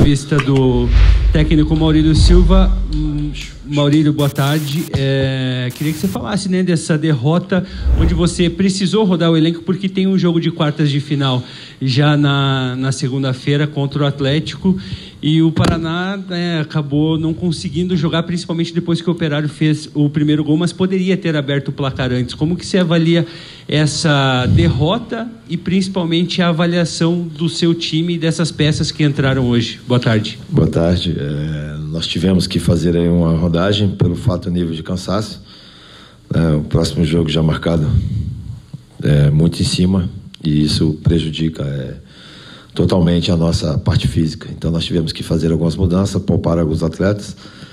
entrevista do técnico Maurílio Silva. Maurílio, boa tarde. Queria que você falasse, né, dessa derrota onde você precisou rodar o elenco porque tem um jogo de quartas de final já na segunda-feira contra o Atlético, e o Paraná acabou não conseguindo jogar, principalmente depois que o Operário fez o primeiro gol, mas poderia ter aberto o placar antes. Como que você avalia essa derrota e principalmente a avaliação do seu time e dessas peças que entraram hoje? Boa tarde. Boa tarde. Nós tivemos que fazer aí uma rodagem pelo fato nível de cansaço. O próximo jogo já marcado muito em cima, e isso prejudica totalmente a nossa parte física. Então nós tivemos que fazer algumas mudanças, poupar alguns atletas,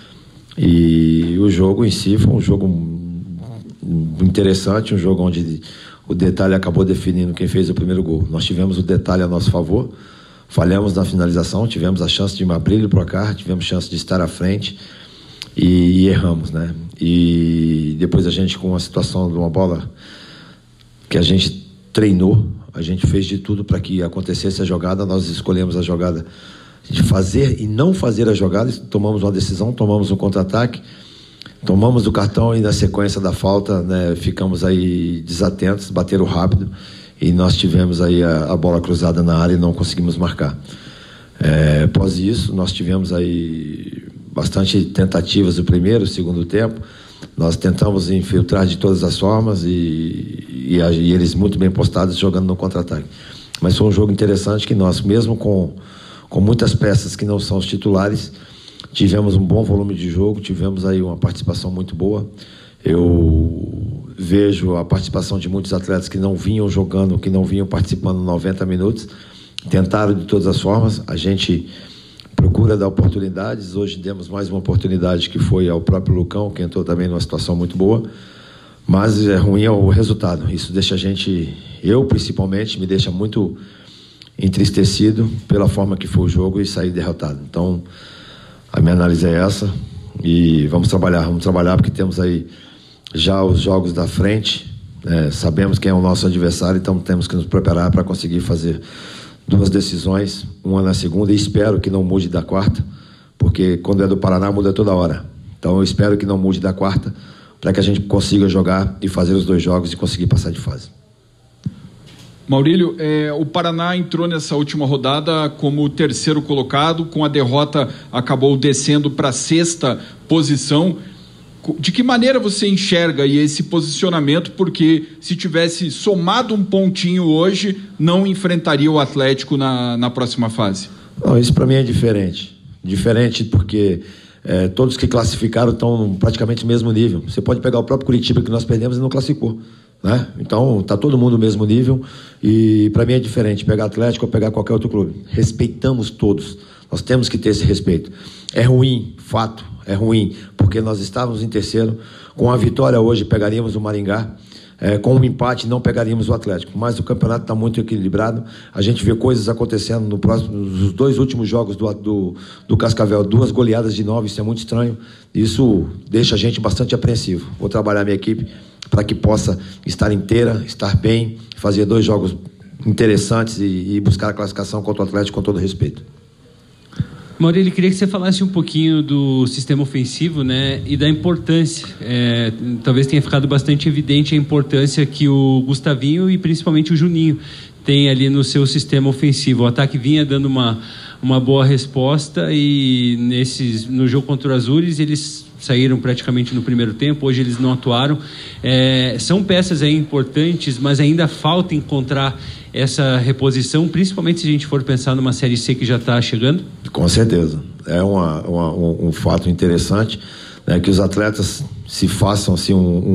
e o jogo em si foi um jogo interessante, um jogo onde o detalhe acabou definindo quem fez o primeiro gol. Nós tivemos o detalhe a nosso favor, falhamos na finalização, tivemos a chance de abrir o placar, tivemos chance de estar à frente e erramos, né? E depois a gente, com a situação de uma bola que a gente treinou, a gente fez de tudo para que acontecesse a jogada. Nós escolhemos a jogada de fazer e não fazer a jogada, tomamos uma decisão, tomamos um contra-ataque, tomamos o cartão e na sequência da falta, né, ficamos aí desatentos, bateram rápido e nós tivemos aí a bola cruzada na área e não conseguimos marcar. Após isso, nós tivemos aí bastante tentativas no primeiro, segundo tempo. Nós tentamos infiltrar de todas as formas e eles muito bem postados jogando no contra-ataque. Mas foi um jogo interessante que nós, mesmo com muitas peças que não são os titulares, tivemos um bom volume de jogo, tivemos aí uma participação muito boa. Eu vejo a participação de muitos atletas que não vinham jogando, que não vinham participando 90 minutos, tentaram de todas as formas. A gente procura dar oportunidades. Hoje demos mais uma oportunidade, que foi ao próprio Lucão, que entrou também numa situação muito boa, mas ruim é o resultado. Isso deixa a gente, eu principalmente, me deixa muito entristecido pela forma que foi o jogo e sair derrotado. Então a minha análise é essa, e vamos trabalhar porque temos aí já os jogos da frente, sabemos quem é o nosso adversário, então temos que nos preparar para conseguir fazer duas decisões, uma na segunda, e espero que não mude da quarta, porque quando é do Paraná muda toda hora. Então eu espero que não mude da quarta, para que a gente consiga jogar e fazer os dois jogos e conseguir passar de fase. Maurílio, o Paraná entrou nessa última rodada como o terceiro colocado, com a derrota acabou descendo para a sexta posição. De que maneira você enxerga aí esse posicionamento? Porque se tivesse somado um pontinho hoje, não enfrentaria o Atlético na próxima fase. Não, isso para mim é diferente. Diferente porque todos que classificaram estão praticamente no mesmo nível. Você pode pegar o próprio Curitiba, que nós perdemos, e não classificou, né? Então está todo mundo no mesmo nível, e para mim é diferente pegar Atlético ou pegar qualquer outro clube. Respeitamos todos. Nós temos que ter esse respeito. É ruim, fato. É ruim, porque nós estávamos em terceiro. Com a vitória hoje pegaríamos o Maringá, com um empate não pegaríamos o Atlético, mas o campeonato está muito equilibrado. A gente vê coisas acontecendo nos dois últimos jogos do Cascavel, 2 goleadas de 9, isso é muito estranho, isso deixa a gente bastante apreensivo. Vou trabalhar minha equipe para que possa estar inteira, estar bem, fazer 2 jogos interessantes e buscar a classificação contra o Atlético com todo respeito. Maurílio, queria que você falasse um pouquinho do sistema ofensivo, né, e da importância. Talvez tenha ficado bastante evidente a importância que o Gustavinho e principalmente o Juninho têm ali no seu sistema ofensivo. O ataque vinha dando uma boa resposta, e no jogo contra o Azures eles saíram praticamente no primeiro tempo. Hoje eles não atuaram. São peças aí importantes, mas ainda falta encontrar essa reposição, principalmente se a gente for pensar numa Série C que já está chegando? Com certeza. É um fato interessante, né, que os atletas se façam assim,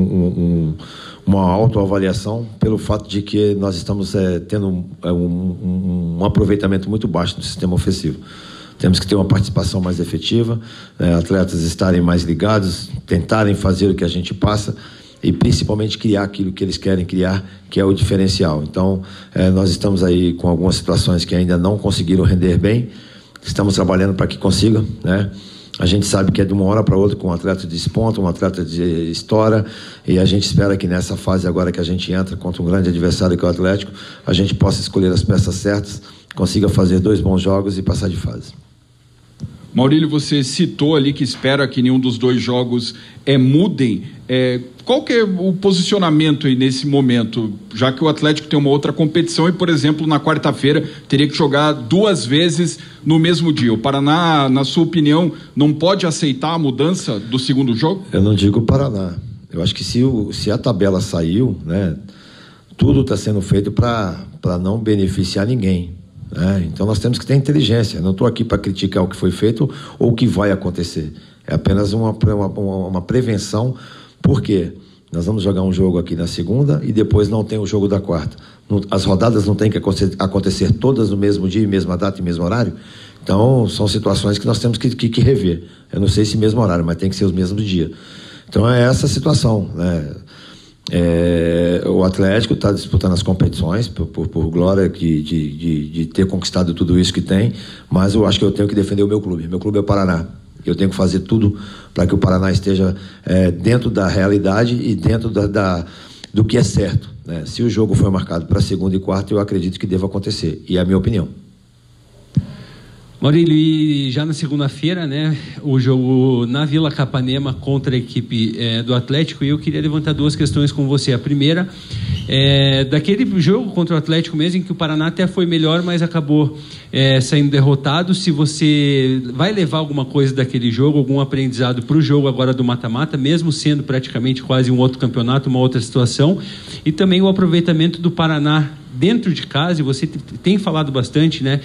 uma autoavaliação pelo fato de que nós estamos tendo um aproveitamento muito baixo do sistema ofensivo. Temos que ter uma participação mais efetiva, atletas estarem mais ligados, tentarem fazer o que a gente passa e principalmente criar aquilo que eles querem criar, que é o diferencial. Então, nós estamos aí com algumas situações que ainda não conseguiram render bem, estamos trabalhando para que consigam, né? A gente sabe que é de uma hora para outra, com um atleta de desponta, um atleta de estoura, e a gente espera que nessa fase agora que a gente entra contra um grande adversário que é o Atlético, a gente possa escolher as peças certas, consiga fazer 2 bons jogos e passar de fase. Maurílio, você citou ali que espera que nenhum dos dois jogos mudem. Qual que é o posicionamento aí nesse momento? Já que o Atlético tem uma outra competição e, por exemplo, na quarta-feira teria que jogar 2 vezes no mesmo dia. O Paraná, na sua opinião, não pode aceitar a mudança do segundo jogo? Eu não digo o Paraná. Eu acho que se a tabela saiu, né, tudo está sendo feito para não beneficiar ninguém. Então nós temos que ter inteligência. Eu não estou aqui para criticar o que foi feito ou o que vai acontecer. É apenas uma prevenção. Por quê? Nós vamos jogar um jogo aqui na segunda e depois não tem o jogo da quarta. As rodadas não têm que acontecer todas no mesmo dia, mesma data e mesmo horário. Então são situações que nós temos que rever. Eu não sei se mesmo horário, mas tem que ser os mesmos dias. Então é essa a situação, né? O Atlético está disputando as competições por glória de ter conquistado tudo isso que tem, mas eu acho que eu tenho que defender o meu clube. Meu clube é o Paraná. Eu tenho que fazer tudo para que o Paraná esteja dentro da realidade e dentro do que é certo, né? Se o jogo for marcado para segunda e quarta, eu acredito que deva acontecer, e é a minha opinião. Maurílio, e já na segunda-feira, né, o jogo na Vila Capanema contra a equipe do Atlético, e eu queria levantar 2 questões com você. A primeira, daquele jogo contra o Atlético mesmo, em que o Paraná até foi melhor, mas acabou saindo derrotado. Se você vai levar alguma coisa daquele jogo, algum aprendizado para o jogo agora do mata-mata, mesmo sendo praticamente quase um outro campeonato, uma outra situação, e também o aproveitamento do Paraná dentro de casa, e você tem falado bastante, né,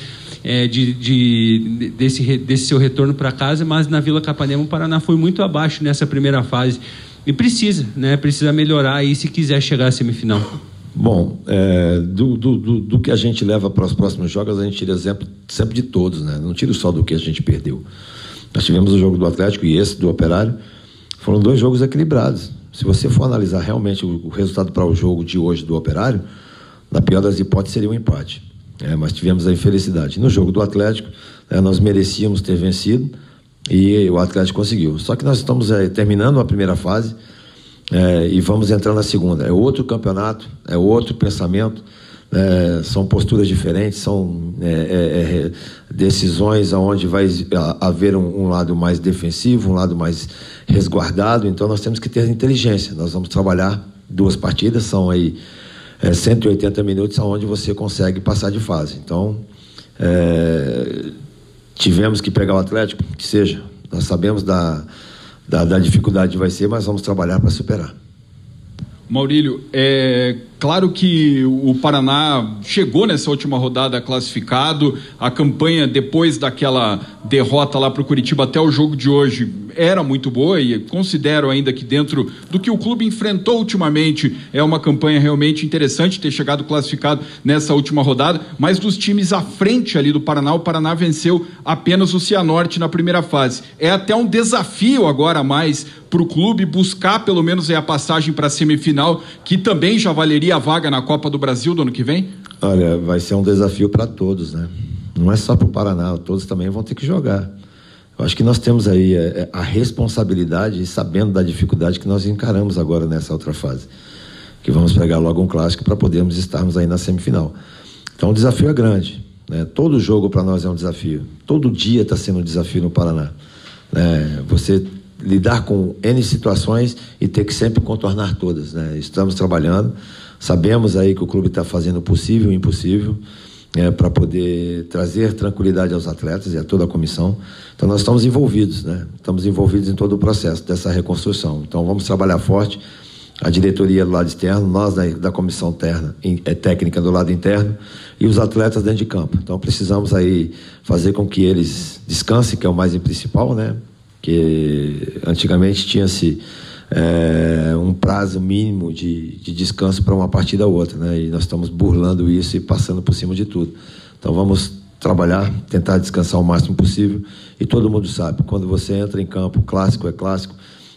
desse seu retorno para casa, mas na Vila Capanema o Paraná foi muito abaixo nessa primeira fase e precisa melhorar aí se quiser chegar à semifinal. Bom, do que a gente leva para os próximos jogos, a gente tira exemplo sempre de todos, né? Não tira só do que a gente perdeu. Nós tivemos o jogo do Atlético e esse do Operário, foram 2 jogos equilibrados. Se você for analisar realmente o resultado para o jogo de hoje do Operário, na pior das hipóteses seria um empate, mas tivemos a infelicidade. No jogo do Atlético, nós merecíamos ter vencido e o Atlético conseguiu. Só que nós estamos terminando a primeira fase e vamos entrar na segunda. É outro campeonato, é outro pensamento, são posturas diferentes, são decisões onde vai haver um lado mais defensivo, um lado mais resguardado. Então nós temos que ter inteligência. Nós vamos trabalhar 2 partidas, são aí 180 minutos onde você consegue passar de fase. Então tivemos que pegar o Atlético, que seja, nós sabemos da dificuldade que vai ser, mas vamos trabalhar para superar. Maurílio, claro que o Paraná chegou nessa última rodada classificado, a campanha depois daquela derrota lá para o Curitiba até o jogo de hoje era muito boa e considero ainda que dentro do que o clube enfrentou ultimamente é uma campanha realmente interessante ter chegado classificado nessa última rodada, mas dos times à frente ali do Paraná, o Paraná venceu apenas o Cianorte na primeira fase. É até um desafio agora a mais para o clube buscar pelo menos a passagem para a semifinal, que também já valeria a vaga na Copa do Brasil do ano que vem? Olha, vai ser um desafio para todos, né? Não é só para o Paraná, todos também vão ter que jogar. Eu acho que nós temos aí a responsabilidade, e sabendo da dificuldade que nós encaramos agora nessa outra fase, que vamos pegar logo um clássico para podermos estarmos aí na semifinal. Então o desafio é grande, né? Todo jogo para nós é um desafio, todo dia está sendo um desafio no Paraná, né? Você lidar com N situações e ter que sempre contornar todas, né? Estamos trabalhando, sabemos aí que o clube está fazendo o possível e o impossível para poder trazer tranquilidade aos atletas e a toda a comissão. Então nós estamos envolvidos, né? Estamos envolvidos em todo o processo dessa reconstrução. Então vamos trabalhar forte, a diretoria do lado externo, nós da comissão técnica do lado interno e os atletas dentro de campo. Então precisamos aí fazer com que eles descansem, que é o mais principal, né? Que antigamente tinha-se um prazo mínimo de descanso para uma partida ou outra, né? E nós estamos burlando isso e passando por cima de tudo. Então vamos trabalhar, tentar descansar o máximo possível, e todo mundo sabe, quando você entra em campo, clássico é clássico,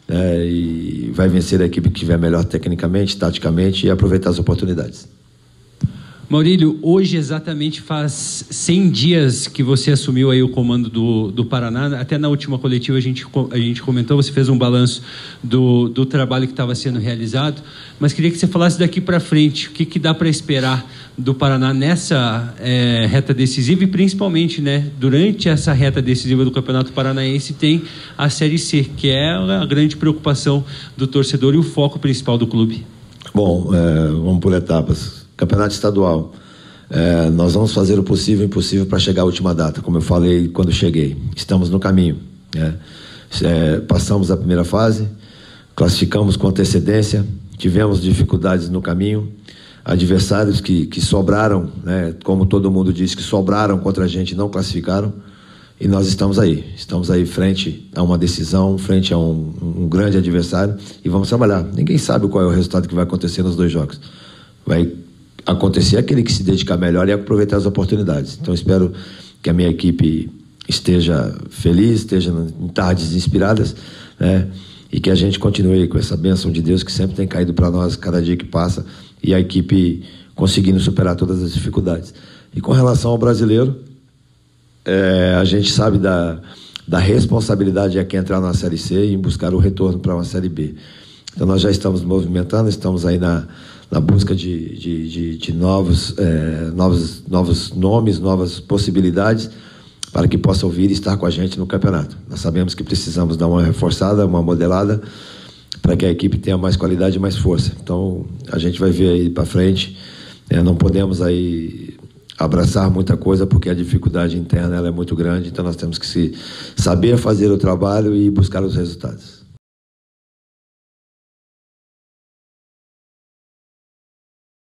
e vai vencer a equipe que estiver melhor tecnicamente, taticamente, e aproveitar as oportunidades. Maurílio, hoje exatamente faz 100 dias que você assumiu aí o comando do Paraná. Até na última coletiva a gente comentou, você fez um balanço do trabalho que estava sendo realizado, mas queria que você falasse daqui para frente, o que dá para esperar do Paraná nessa reta decisiva e principalmente, né, durante essa reta decisiva do Campeonato Paranaense tem a Série C, que é a grande preocupação do torcedor e o foco principal do clube. Bom, vamos por etapas. Campeonato estadual. Nós vamos fazer o possível e o impossível para chegar à última data, como eu falei quando cheguei. Estamos no caminho. Passamos a primeira fase, classificamos com antecedência, tivemos dificuldades no caminho, adversários que sobraram, né, como todo mundo disse, que sobraram contra a gente, não classificaram, e nós estamos aí frente a uma decisão, frente a um grande adversário, e vamos trabalhar. Ninguém sabe qual é o resultado que vai acontecer nos 2 jogos. Vai acontecer aquele que se dedicar melhor e aproveitar as oportunidades. Então espero que a minha equipe esteja feliz, esteja em tardes inspiradas, né? E que a gente continue com essa bênção de Deus que sempre tem caído para nós cada dia que passa, e a equipe conseguindo superar todas as dificuldades. E com relação ao brasileiro, a gente sabe da responsabilidade de quem entrar na Série C e buscar o retorno para uma Série B. Então nós já estamos movimentando, estamos aí na busca de novos nomes, novas possibilidades, para que possam vir e estar com a gente no campeonato. Nós sabemos que precisamos dar uma reforçada, uma modelada, para que a equipe tenha mais qualidade e mais força. Então, a gente vai ver aí para frente. Não podemos aí abraçar muita coisa, porque a dificuldade interna ela é muito grande, então nós temos que saber fazer o trabalho e buscar os resultados.